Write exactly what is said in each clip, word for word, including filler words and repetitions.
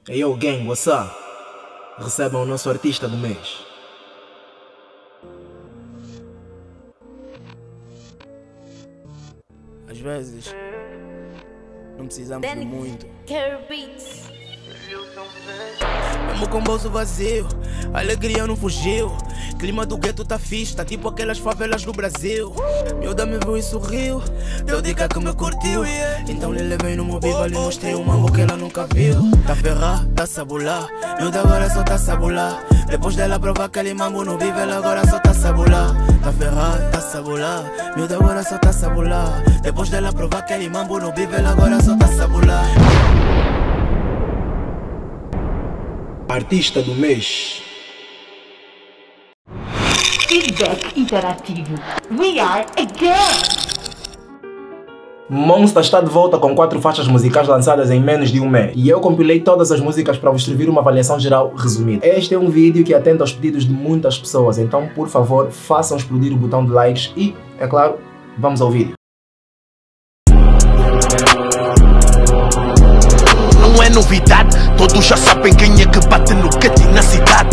Hey yo gang, what's up? Recebam o nosso artista do mês. Às vezes não precisamos de muito. Mesmo com o bolso vazio, a alegria não fugiu. Clima do gueto tá fixe, tá tipo aquelas favelas do Brasil. Miúda me viu e sorriu, deu dica que me curtiu. Então lhe levei no mobile, lhe mostrei um mambo que ela nunca viu. Tá ferrado, tá sabular, miúda agora só tá sabular. Depois dela provar aquele mambo no vivo, ela agora só tá sabular. Tá ferrado, tá sabular, miúda agora só tá sabular. Depois dela provar aquele mambo no vivo, ela agora só tá sabular. Artista do mês. Feedback interativo. We are again! Monsta está de volta com quatro faixas musicais lançadas em menos de um mês. E eu compilei todas as músicas para vos servir uma avaliação geral resumida. Este é um vídeo que atende aos pedidos de muitas pessoas, então por favor façam explodir o botão de likes e, é claro, vamos ao vídeo. Não é novidade, todos já sabem quem é que bate no cut na cidade.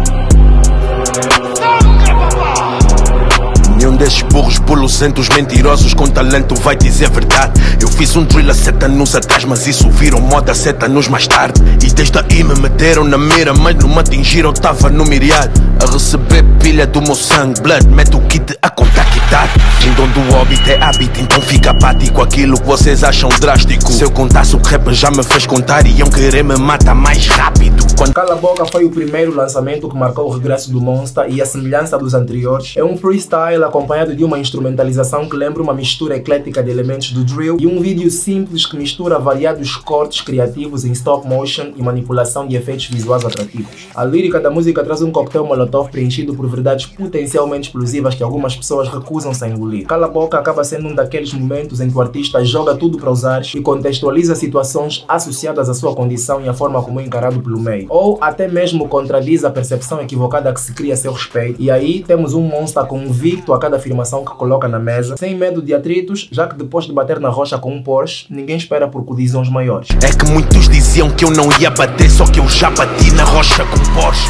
Nenhum desses burros polucentos mentirosos com talento vai dizer verdade. Eu fiz um drill há sete anos atrás, mas isso viram moda sete anos mais tarde. E desde aí me meteram na mira, mas não me atingiram, tava no miriado. A receber pilha do meu sangue, blood, mete o kit a contar que idade. Em dono do óbito é hábito, então fica apático aquilo que vocês acham drástico. Se eu contasse o que rap já me fez contar, iam querer me matar mais rápido. Quando... Cala a Boca foi o primeiro lançamento que marcou o regresso do Monsta e a semelhança dos anteriores é um freestyle acompanhado de uma instrumentalização que lembra uma mistura eclética de elementos do drill e um vídeo simples que mistura variados cortes criativos em stop motion e manipulação de efeitos visuais atrativos. A lírica da música traz um coquetel molotov preenchido por verdades potencialmente explosivas que algumas pessoas recusam-se a engolir. Cala a Boca acaba sendo um daqueles momentos em que o artista joga tudo para os ares e contextualiza situações associadas à sua condição e à forma como é encarado pelo meio, ou até mesmo contradiz a percepção equivocada que se cria a seu respeito. E aí temos um Monsta convicto a cada afirmação que coloca na mesa, sem medo de atritos, já que depois de bater na rocha com um Porsche, ninguém espera por colisões maiores. É que muitos diziam que eu não ia bater, só que eu já bati na rocha com Porsche.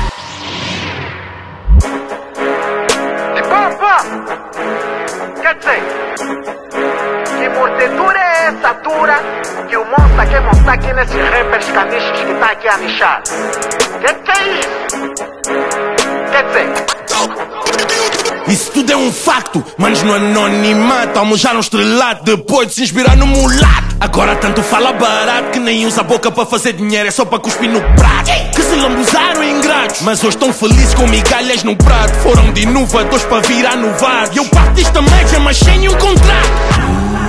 Quer dizer, que mordedura é essa dura que o Monsta quer montar aqui nesses rappers canichos que tá aqui a nichar? Que que é isso? Quer dizer... Isso tudo é um facto, manos no anonimato, almojar um estrelado depois de se inspirar no mulato. Agora tanto fala barato que nem usa a boca para fazer dinheiro, é só para cuspir no prato. Que se lambuzaram ingratos, mas hoje estão felizes com migalhas no prato. Foram de inovadores para virar novados. E eu parto desta média, mas sem nenhum contrato.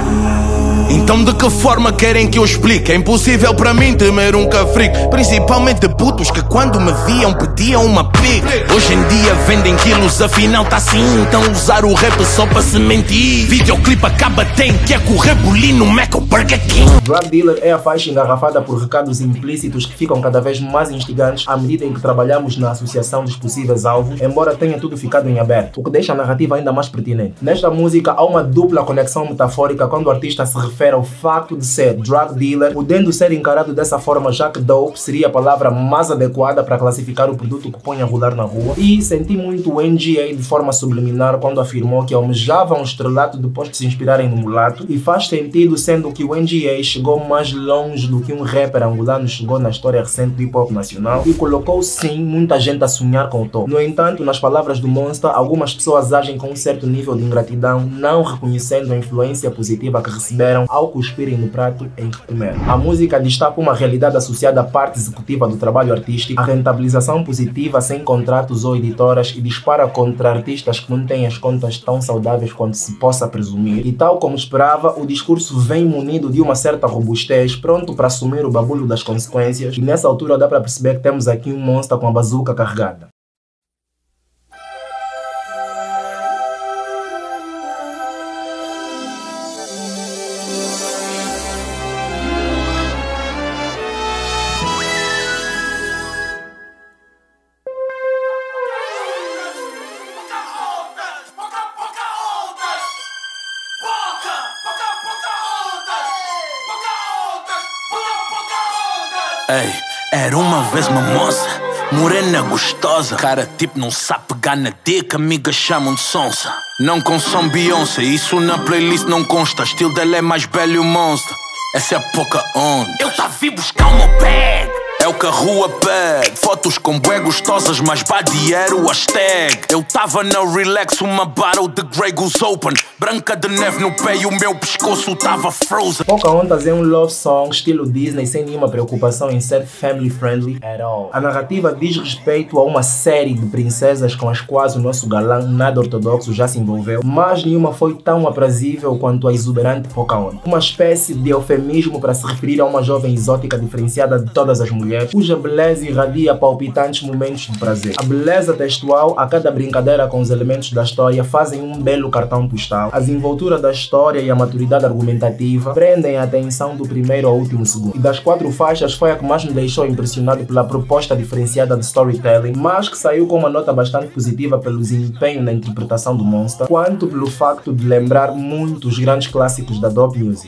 Então de que forma querem que eu explique? É impossível para mim temer um cafrique, principalmente de putos que quando me viam pediam uma pique. Hoje em dia vendem quilos, afinal tá assim, então usar o rap só para se mentir. Videoclipe acaba tem que é correr bolinho no Mac ou Burger King. Drug Dealer é a faixa engarrafada por recados implícitos que ficam cada vez mais instigantes à medida em que trabalhamos na associação dos possíveis alvos, embora tenha tudo ficado em aberto, o que deixa a narrativa ainda mais pertinente. Nesta música há uma dupla conexão metafórica quando o artista se refere ao facto de ser drug dealer, podendo ser encarado dessa forma, já que dope seria a palavra mais adequada para classificar o produto que põe a rolar na rua, e senti muito o N G A de forma subliminar quando afirmou que almejavam um estrelato depois de se inspirarem no mulato, e faz sentido sendo que o N G A chegou mais longe do que um rapper angolano chegou na história recente do hip hop nacional e colocou sim muita gente a sonhar com o topo. No entanto, nas palavras do Monsta, algumas pessoas agem com um certo nível de ingratidão, não reconhecendo a influência positiva que receberam ao cuspirem no prato em que comeram. A música destaca uma realidade associada à parte executiva do trabalho artístico, a rentabilização positiva sem contratos ou editoras, e dispara contra artistas que não têm as contas tão saudáveis quanto se possa presumir. E tal como esperava, o discurso vem munido de uma certa robustez, pronto para assumir o bagulho das consequências, e nessa altura dá para perceber que temos aqui um Monsta com a bazuca carregada. Ei, Era uma vez uma moça, morena gostosa, cara tipo não sabe pegar na dica, amiga chamam de sonsa. Não consome Beyoncé, isso na playlist não consta. Estilo dela é mais belo e o monstro, essa é a pouca onda. Eu tá vi buscar o meu bag, é o que a rua pede. Fotos com bué gostosas, mas body era o hashtag. Eu tava na relax, uma bottle de Grey Goose Open, branca de neve no pé e o meu pescoço tava frozen. Pocahontas é um love song estilo Disney, sem nenhuma preocupação em ser family friendly at all. A narrativa diz respeito a uma série de princesas com as quais o nosso galã nada ortodoxo já se envolveu, mas nenhuma foi tão aprazível quanto a exuberante Pocahontas. Uma espécie de eufemismo para se referir a uma jovem exótica diferenciada de todas as mulheres, cuja beleza irradia palpitantes momentos de prazer. A beleza textual a cada brincadeira com os elementos da história fazem um belo cartão postal. A desenvoltura da história e a maturidade argumentativa prendem a atenção do primeiro ao último segundo. E das quatro faixas foi a que mais me deixou impressionado pela proposta diferenciada de storytelling, mas que saiu com uma nota bastante positiva pelo desempenho na interpretação do Monster, quanto pelo facto de lembrar muito os grandes clássicos da dub music.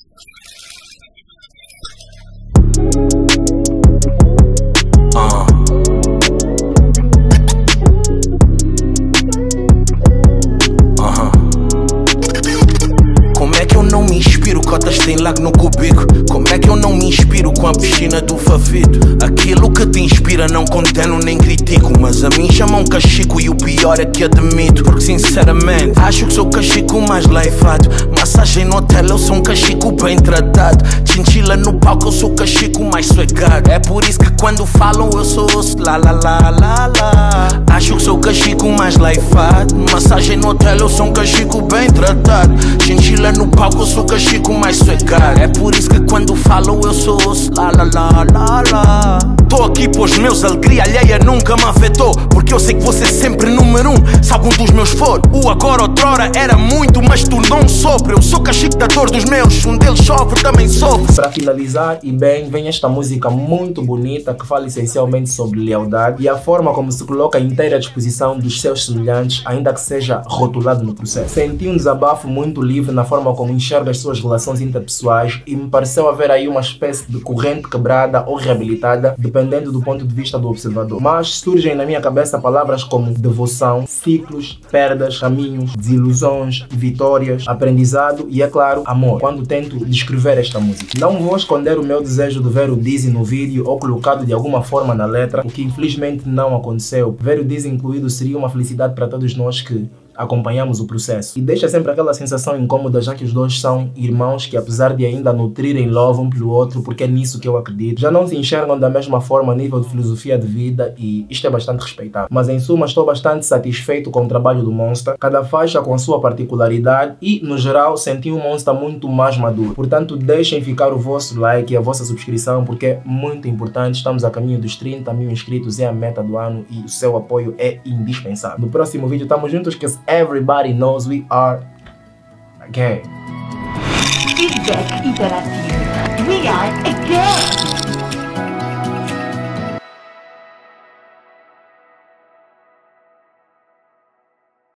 Cotas tem lago no cubico. Como é que eu não me inspiro com a piscina do Fafito? Aquilo que te inspira não condeno nem critico, mas a mim chamam cachico e o pior é que admito, porque sinceramente acho que sou o cachico mais laifado. Massagem no hotel eu sou um cachico bem tratado. Chinchila no palco eu sou o cachico mais suegado. É por isso que quando falam eu sou osso, lá lá lá lá lá. Acho que sou o cachico mais laifado. Massagem no hotel eu sou um cachico bem tratado. Chinchila no palco eu sou o cachico mais suegado. É por isso que quando falam eu sou osso, lá lá lá lá lá. Tô aqui pros meus, alegria alheia nunca me afetou, porque eu sei que você é sempre número um. Se algum dos meus for, o agora outrora era muito, mas tu não sofre. Eu sou cachico da dor dos meus, um deles sofre, também sofre. Para finalizar, e bem, vem esta música muito bonita que fala essencialmente sobre lealdade e a forma como se coloca inteira à disposição dos seus semelhantes, ainda que seja rotulado no processo. Senti um desabafo muito livre na forma como enxerga as suas relações interpessoais e me pareceu haver aí uma espécie de corrente quebrada ou reabilitada, dependendo do ponto de vista do observador. Mas surgem na minha cabeça palavras como devoção, ciclos, perdas, caminhos, desilusões, vitórias, aprendizado e, é claro, amor, quando tento descrever esta música. Não vou esconder o meu desejo de ver o Dizzy no vídeo ou colocado de alguma forma na letra, o que infelizmente não aconteceu. Ver o Dizzy incluído seria uma felicidade para todos nós que acompanhamos o processo. E deixa sempre aquela sensação incômoda, já que os dois são irmãos que, apesar de ainda nutrirem love um pelo outro, porque é nisso que eu acredito, já não se enxergam da mesma forma a nível de filosofia de vida, e isto é bastante respeitável. Mas em suma, estou bastante satisfeito com o trabalho do Monster, cada faixa com a sua particularidade e, no geral, senti um Monster muito mais maduro. Portanto, deixem ficar o vosso like e a vossa subscrição, porque é muito importante. Estamos a caminho dos trinta mil inscritos, é a meta do ano e o seu apoio é indispensável. No próximo vídeo estamos juntos, que everybody knows we are gay. Feedback interativo. We are a gang.